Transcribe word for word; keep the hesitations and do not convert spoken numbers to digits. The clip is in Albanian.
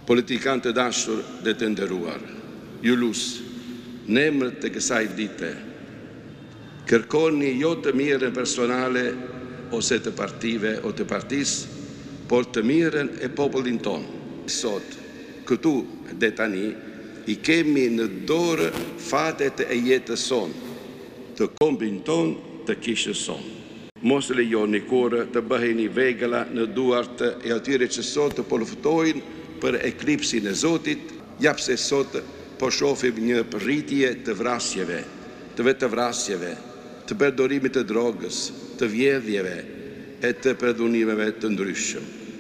politikanë të dashur dhe të nderuar, ju lusë, në emër të kësaj dite, kërkoni jo të mirën personale ose të partive o të partisë, por të mirën e popullin tonë. Sot, këtu dhe tani, i kemi në dorë fatet e jetës sonë, të kombin tonë, të kishës sonë. Mos lejoni kurrë të bëheni vegla në duart e atyre që sot të përftojnë për eklipsin e Zotit, japse sot po shohim një rritje të vrasjeve, të vetëvrasjeve, të përdorimit të drogës, të vjedhjeve e të përdhunimeve të ndryshëm.